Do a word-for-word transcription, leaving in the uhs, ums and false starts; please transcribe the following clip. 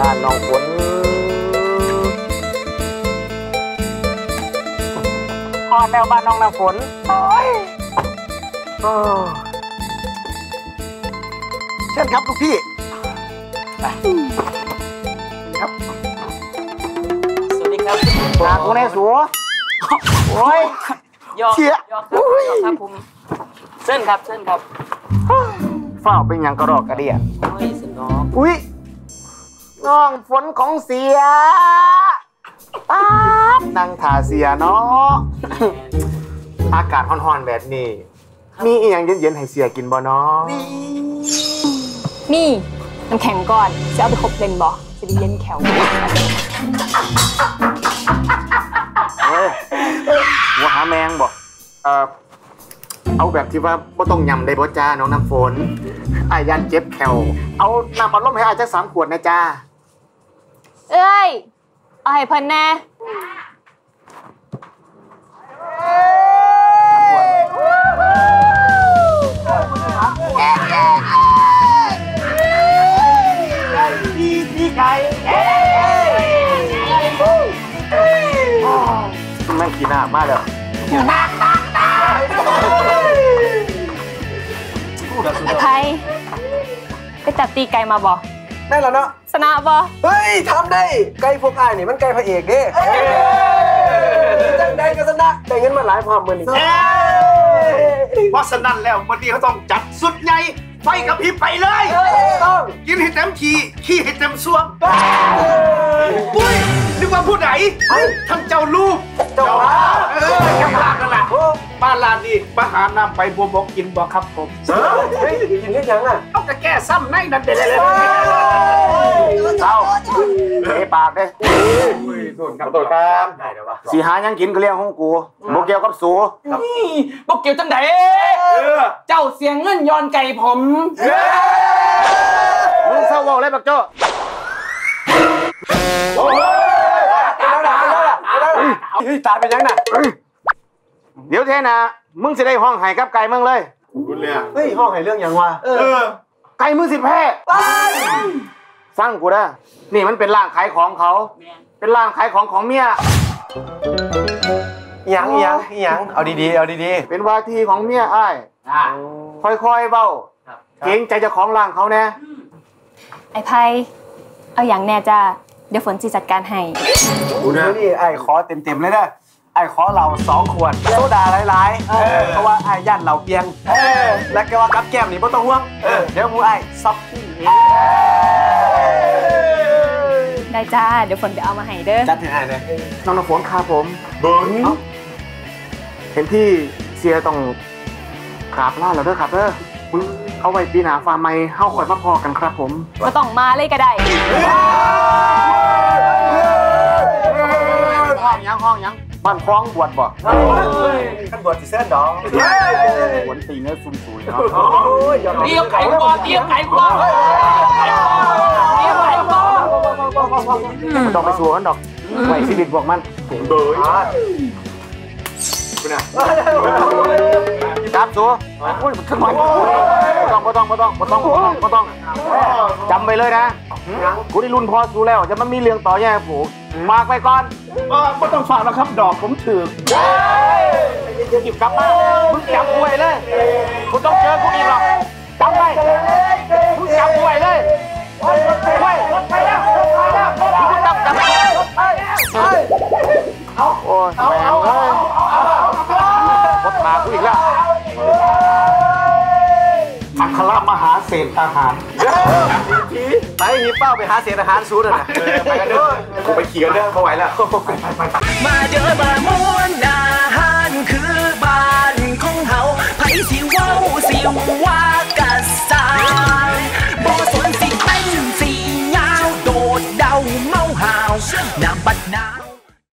บ้านน้องฝนพอแล้วบ้านน้องน้ำฝนโอ้ยเชิญครับลูกพี่ไปครับสวัสดีครับตากูในสัวโอ้ยยอกยอกครับยอกครับผมเส้นครับเส้นครับฝ้าเป็นยังกระรอกกระเดียโอ้ยสิน้องอุ้ยน้องฝนของเสียป๊าบนั่งถ่าเสียเนาะอากาศร้อนๆแบบนี้มีอีหยังเย็นๆให้เสียกินบ่เนาะมีน้ำแข็งก่อนจะเอาไปคบเล่นบ่จะได้เล่นแขวเฮ้ยหัวหาแมงบ่เออเอาแบบที่ว่าบ่ต้องยำได้บ่จ้าน้องน้ำฝนไอ้ยันเจ็บแขวเอาน้ำอัดลมให้อาจจะสามขวดนะจ้าเอ้ยเอาให้เพิ่นแน่พี่พี่ไก่แม่งขี้หน้ามากเลยไอ้ไพไปจับตีไก่มาบ่ได้แล้วเนาะชนะบ่เฮ้ยทำได้ไก่พวกอ้ายนี่มันไก่พระเอกเด้จังได้ก็ชนะได้เงินมาหลายพร้อมมื้อนี้เพราะฉะนั้นแล้ววันนี้เขาต้องจัดสุดใหญ่ไฟกับพริบไปเลยต้องกินให้เต็มขี้ขี้ให้เต็มซ่วมปุ้ยนึกว่าผู้ไหนทั้งเจ้าลูกเจ้าบ้าเออเจ้าบ้านั่นแหละบ้านลานนี่มาหาน้ำไปบัวบกกินบ่ครับผมเฮ้ยกินได้ยังอ่ะเอากระแก้ซ้ำในนั่นเด็ดเลยเจ้าเฮ้ปากเด้ขอโทษครับสีหายังกินก็เรียกห้องกูโมเกียวกับสูนี่บกเกี่ยวจังไดเจ้าเสียงเงินย้อนไก่ผมมึงเศร้าเว้าเลยบักโจ้เฮ้ยตายไปยังน่ะเดี๋ยวเทนะมึงจะได้ห้องไห้กับไก่มึงเลยเฮ้ยห้องไห้เรื่องยังวะเออไก่มึงสิแพ้ฟังกูนะนี่มันเป็นร้านขายของเขาเป็นร้านขายของของเมียยังยังยังเอาดีๆเอาดีๆเป็นวาทีของเมียอ้ายค่อยๆเบ้าเกรงใจเจ้าของร้านเขาแน่ไอ้ไพเอาอย่างแน่จ้าเดี๋ยวฝนจีจัดการให้กูนี่ไอ้ขอเต็มๆเลยนะไอ้ขอเราสองขวดโซดาหลายๆเพราะว่าไอ้ย่านเราเปียงและก็ว่ากับแก้มนี่ไม่ต้องห่วงเดี๋ยวมูไอ้ซับที่ได้จ้าเดี๋ยวฝนไปเอามาให้เด้อจัดให้ไอ้เลยน้องน้ำฝนครับผมเบิ้งเห็นที่เสียต้องขาบล่าแล้วเด้อครับเด้อเอาไว้ปีหน้าฟาร์มใหม่เข้าคอยมาพอกันครับผมก็ต้องมาเลยก็ได้ห้องยังห้องยังบ้านคล้องบวชบ่กันบวชสิเส้นดอกบวชตีเนื้อซุ่มซุยเนาะเตี้ยไก่ก่อนเตี้ยไก่ก่อนเตี้ยไก่ก่อนต้องไปสัวกันดอกไว้ชีวิตพวกมันถุงเบยคุณน่ะจับสัวอุ้ยมันขึ้นมาไม่ต้องไม่ต้องไม่ต้องไม่ต้องไม่ต้องจำไปเลยนะกูได้รุ่นพอสู้แล้วจะมันมีเรื่องต่อแย่ผูกมากไปก่อนไม่ต้องฝากแล้วครับดอกผมถือหยิบกลับมามึงจับกูไว้เลยกูต้องเจอกูอีกหรอกจำไว้มึงจับกูไว้เลยไว้ไปแล้วมึงจับจับโอ้ยแม่งเลยวัดขากูอีกแล้วอัครมหาเศรษฐอาหารไปมีเป้าไปหาเศษอาหารซูดนะไปกันเด้อกูไปขี่กันเด้อไม่ไหวแล้วมาเด้อมาม้วนอาหารคือบ้านของเฮาไผสิเว้าสิว่ากันซาบ่สนสิเป็นสิยาวโดดเดาเมาหาวน้ำบัดน้ำ